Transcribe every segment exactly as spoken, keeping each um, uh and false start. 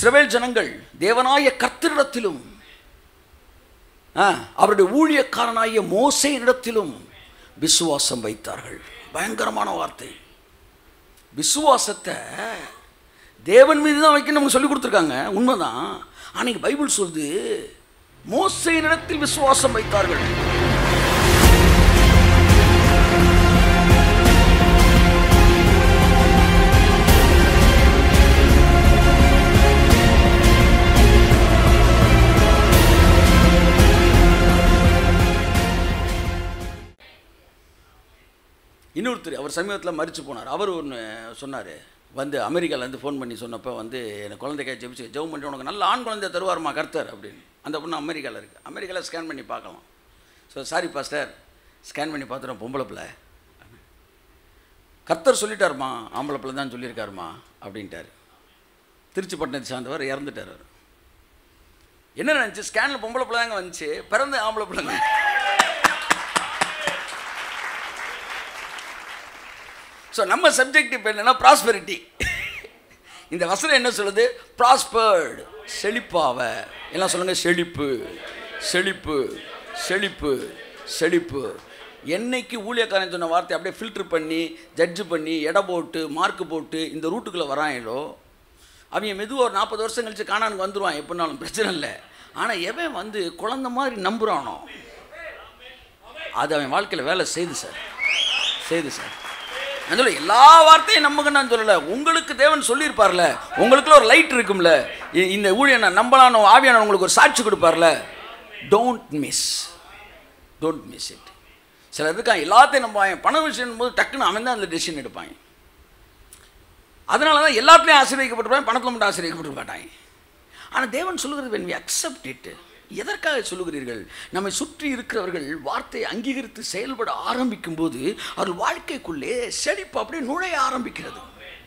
இஸ்ரவேல் ஜனங்கள் தேவனாய கர்த்தரிடத்திலும் அவருடைய ஊழியக்காரனாகிய மோசேயினிடத்திலும் விசுவாசம் வைத்தார்கள். பயங்கரமான வார்த்தை. விசுவாசத்தை தேவன் மீது தான் வைக்கணும்னு சொல்லி கொடுத்துருக்காங்க, உண்மைதான். அன்னைக்கு பைபிள் சொல்லுது மோசேயினிடத்தில் விசுவாசம் வைத்தார்கள். இன்னொருத்தர் அவர் சமீபத்தில் மரித்து போனார். அவர் ஒன்று சொன்னார், வந்து அமெரிக்காவிலேருந்து ஃபோன் பண்ணி சொன்னப்போ வந்து எனக்கு குழந்தைக்காய் ஜெபிச்சு ஜெபம் பண்ணி உனக்கு நல்ல ஆண் குழந்தைய தருவாருமா கர்த்தர் அப்படின்னு. அந்த பொண்ணு அமெரிக்காவில் இருக்குது. அமெரிக்காவில் ஸ்கேன் பண்ணி பார்க்கலாம். ஸோ சாரி பாஸ்டர், ஸ்கேன் பண்ணி பார்த்துட்டோம் பொம்பளை பிள்ளை. கர்த்தர் சொல்லிட்டாருமா, ஆம்பளை பிள்ளை தான் சொல்லியிருக்காருமா அப்படின்ட்டார். திருச்சி பட்டணத்தை சார்ந்தவர் இறந்துட்டார். அவர் என்ன நினச்சி, ஸ்கேனில் பொம்பளை பிள்ளை தாங்க வந்துச்சு, பிறந்த ஆம்பளை பிள்ளைங்க. ஸோ நம்ம சப்ஜெக்ட் இப்போ என்னென்னா ப்ராஸ்பெரிட்டி. இந்த வசனம் என்ன சொல்லுது? ப்ராஸ்பர்டு, செழிப்பாவ. எல்லாம் சொல்லுங்கள், செழிப்பு செழிப்பு செழிப்பு செழிப்பு. என்னைக்கு ஊழியக்காரன் சொன்ன வார்த்தை அப்படியே ஃபில்ட்ரு பண்ணி ஜட்ஜு பண்ணி எடை போட்டு மார்க்கு போட்டு இந்த ரூட்டுக்குள்ளே வராங்களோ அவங்க மெதுவாக ஒரு நாற்பது வருஷம் கழிச்சு காணானுக்கு வந்துடுவான், எப்படினாலும் பிரச்சனை இல்லை. ஆனால் எவன் வந்து குழந்த மாதிரி நம்புகிறானோ அது அவன் வாழ்க்கையில் வேலை செய்து சார், செய்து சார். நான் சொல்ல எல்லா வார்த்தையும் நம்புங்க நான் சொல்லலை. உங்களுக்கு தேவன் சொல்லியிருப்பார்ல, உங்களுக்குள்ள ஒரு லைட் இருக்கும்ல, இந்த ஊழியனை நம்பலான ஆவியான உங்களுக்கு ஒரு சாட்சி கொடுப்பார்ல. Don't miss, don't miss it. சிலர் இருக்கான் எல்லாத்தையும் நம்புவாங்க, பண விஷயம் போது டக்குன்னு அவன் தான் அந்த டெசிஷன் எடுப்பாங்க. அதனால தான் எல்லாத்துலேயும் ஆசீர்வதிக்கப்பட்டிருப்பாங்க, பணத்தில் மட்டும் ஆசீர்வதிக்கப்பட்டு மாட்டாங்க. ஆனால் தேவன் சொல்லுகிறது when we accept it. எதற்காக சொல்லுகிறீர்கள்? நம்மை சுற்றி இருக்கிறவர்கள் வார்த்தையை அங்கீகரித்து செயல்பட ஆரம்பிக்கும் போது அவர்கள் வாழ்க்கைக்குள்ளே செழிப்பு அப்படியே நுழைய ஆரம்பிக்கிறது,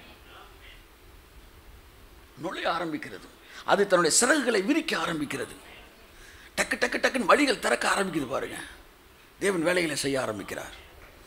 நுழைய ஆரம்பிக்கிறது. அது தன்னுடைய சிறகுகளை விரிக்க ஆரம்பிக்கிறது. டக்கு டக்கு டக்குன்னு வழிகள் திறக்க ஆரம்பிக்குது. பாருங்க, தேவன் வேலைகளை செய்ய ஆரம்பிக்கிறார்.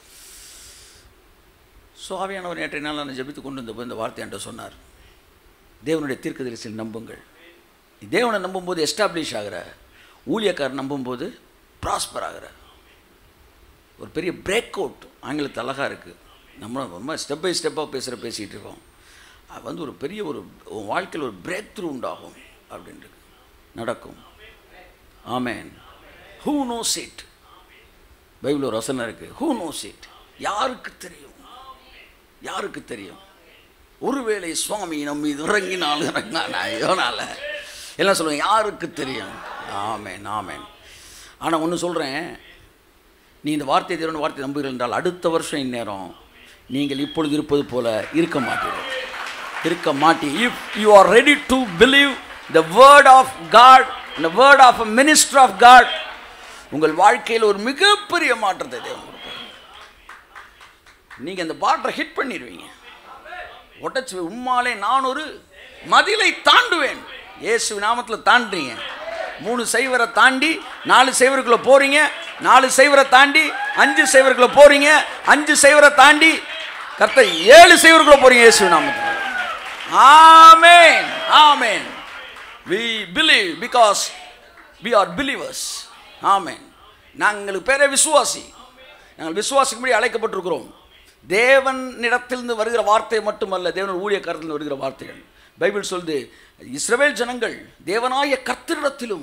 சுவாமியானவர் நேற்றைய நாள் நான் ஜெபித்து கொண்டு வந்தபோது இந்த வார்த்தை என்கிட்ட சொன்னார், தேவனுடைய தீர்க்கதரிசியில் நம்புங்கள். தேவனை நம்பும்போது எஸ்டாப்ளிஷ் ஆகிற, ஊழியக்காரர் நம்பும்போது ப்ராஸ்பர் ஆகிற. ஒரு பெரிய பிரேக் அவுட், ஆங்கிலத்தில் அழகாக இருக்குது. நம்ம ரொம்ப ஸ்டெப் பை ஸ்டெப்பாக பேசுகிற பேசிகிட்டு இருக்கோம். அது வந்து ஒரு பெரிய ஒரு வாழ்க்கையில் ஒரு பிரேக் த்ரூ உண்டாகும் அப்படின்ட்டு நடக்கும். ஆமேன். Who knows it? பைபிள் ஒரு வசனம் இருக்குது, ஹூ நோஸ் இட்? யாருக்கு தெரியும், யாருக்கு தெரியும்? ஒருவேளை சுவாமி நம்ம இது இறங்கினாலும் இறங்கினால எல்லாம் சொல்லுவேன், யாருக்கு தெரியும்? ஆமேன், ஆமேன். ஆனால் ஒன்று சொல்கிறேன், நீ இந்த வார்த்தை தேவனுடைய வார்த்தை நம்புகிறீர்கள் என்றால் அடுத்த வருஷம் இந்நேரம் நீங்கள் இப்பொழுது இருப்பது போல இருக்க மாட்டீர்கள், இருக்க மாட்டீ. If you are ready to believe the word of God, the word of a minister of God, உங்கள் வாழ்க்கையில் ஒரு மிகப்பெரிய மாற்றத்தை தேவன் கொடுப்பார். நீங்கள் அந்த பாட்டை ஹிட் பண்ணிடுவீங்க. ஒட்டச்சு உம்மாலே நான் ஒரு மதிலை தாண்டுவேன். இயேசு நாமத்தில் தாண்டுறீங்க. மூணு சைவரை தாண்டி நாலு சைவருக்குள்ளே போகிறீங்க, நாலு சைவரை தாண்டி அஞ்சு சைவருக்குள்ளே போகிறீங்க, அஞ்சு சைவரை தாண்டி கர்த்தர் ஏழு சைவருக்குள்ளே போகிறீங்க இயேசு நாமத்தில். ஆமென், ஆமென். we believe because we are believers. ஆமென். நாங்களுக்கு பேரே விசுவாசி. நாங்கள் விசுவாசிக்கும்படி அழைக்கப்பட்டிருக்கிறோம். தேவனிடத்திலிருந்து வருகிற வார்த்தை மட்டுமல்ல, தேவன் ஊழியக்காரத்திலிருந்து வருகிற வார்த்தைகள். பைபிள் சொல்லுது, இஸ்ரவேல் ஜனங்கள் தேவனாய கர்த்தரிடத்திலும்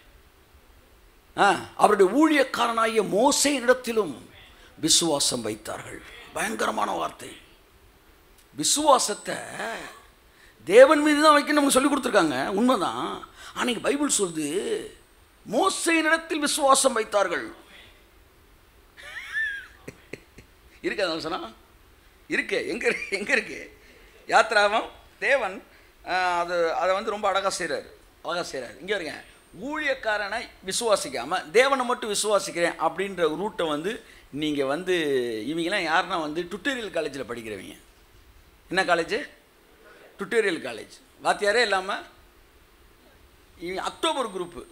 அவருடைய ஊழியக்காரனாகிய மோசேயினிடத்திலும் விசுவாசம் வைத்தார்கள். பயங்கரமான வார்த்தை. விசுவாசத்தை தேவன் மீது தான் வைக்கணும்னு சொல்லி கொடுத்துருக்காங்க, உண்மைதான். அன்னைக்கு பைபிள் சொல்லுது மோசேயினிடத்தில் விசுவாசம் வைத்தார்கள். இருக்கு அந்த வசனம் இருக்கு. எங்கே எங்கே இருக்கு? யாத்ராமம். தேவன் அது அதை வந்து ரொம்ப அழகாக செய்கிறார், அழகாக செய்கிறார். இங்கே வருங்க, ஊழியக்காரனை விசுவாசிக்காமல் தேவனை மட்டும் விசுவாசிக்கிறேன் அப்படின்ற ரூட்டை வந்து நீங்கள் வந்து இவங்கெல்லாம் யாருன்னா வந்து டுட்டோரியல் காலேஜில் படிக்கிறவங்க. என்ன காலேஜு? Tutorial college. வாத்தியாரே இல்லாமல் இவங்க அக்டோபர் குரூப்பு,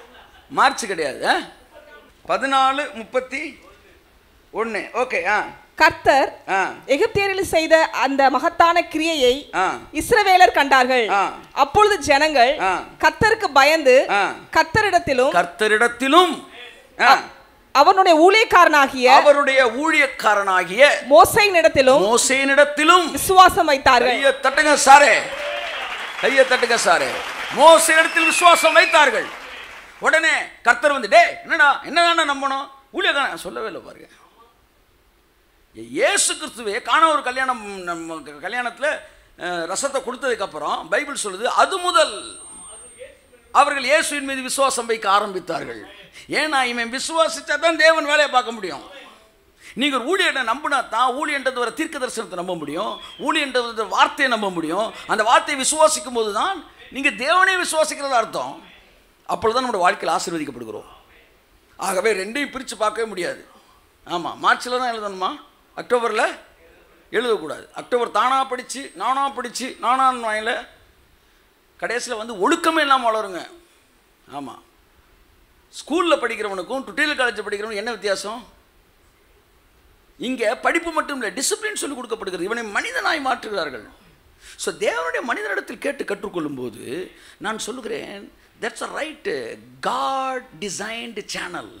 மார்ச் கிடையாது, பதினாலு முப்பத்தி ஒன்று. ஓகே. ஆ கர்த்தர் எகிப்தியரில் செய்த அந்த மகத்தான கிரியையை இஸ்ரவேலர் கண்டார்கள். அப்பொழுது ஜனங்கள் கர்த்தருக்கு பயந்து கர்த்தரிடத்திலும் கர்த்தரிடத்திலும் அவருடைய ஊழியக்காரனாகிய அவருடைய ஊழியக்காரனாகிய மோசேயினிடத்திலும் மோசேயினிடத்திலும் விசுவாசம் வைத்தார்கள். கையை தட்டுங்க சாரே, கையை தட்டுங்க சாரே. மோசேயினிடத்தில் விசுவாசம் வைத்தார்கள். உடனே கர்த்தர் வந்து, டே என்னடா என்னதான நம்பணும், ஊழியக்காரன் சொல்லவே இல்லை பாருங்க. இயேசு கிறிஸ்துவே காண ஒரு கல்யாணம் கல்யாணத்தில் ரசத்தை கொடுத்ததுக்கு அப்புறம் பைபிள் சொல்லுது, அது முதல் அவர்கள் இயேசுவின் மீது விசுவாசம் வைக்க ஆரம்பித்தார்கள். ஏன்னா இவன் விசுவாசிச்சா தான் தேவன் வேலையை பார்க்க முடியும். நீங்கள் ஊழியனை நம்பினா தான் ஊழியன்றது வர தீர்க்க தரிசனத்தை நம்ப முடியும், ஊழியன்றது வார்த்தையை நம்ப முடியும். அந்த வார்த்தையை விசுவாசிக்கும் போது தான் நீங்கள் தேவனே விசுவாசிக்கிறது அர்த்தம். அப்பொழுது தான் நம்மளோட வாழ்க்கையில் ஆசீர்வதிக்கப்படுகிறோம். ஆகவே ரெண்டையும் பிரித்து பார்க்கவே முடியாது. ஆமாம், மார்ச்சில் தான் எழுதணுமா, அக்டோபரில் எழுதக்கூடாது. அக்டோபர் தானாக படித்து நானாக படித்து நானான் வாயில் கடைசியில் வந்து ஒழுக்கமே இல்லாமல் வளருங்க. ஆமாம், ஸ்கூலில் படிக்கிறவனுக்கும் டுட்டேல் காலேஜில் படிக்கிறவனுக்கும் என்ன வித்தியாசம்? இங்கே படிப்பு மட்டும் இல்லை, டிசிப்ளின் சொல்லிக் கொடுக்கப்படுகிறது. இவனை மனிதனாய் மாற்றுகிறார்கள். ஸோ தேவனுடைய மனிதனிடத்தில் கேட்டு கற்றுக்கொள்ளும் போது நான் சொல்லுகிறேன், that's a right God designed channel.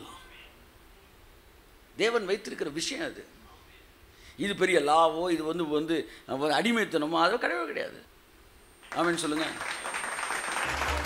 தேவன் வைத்திருக்கிற விஷயம் அது. இது பெரிய லாவோ, இது வந்து வந்து அடிமைத்தனமோ, அதோ கிடையவே கிடையாது. ஆமென் சொல்லுங்கள்.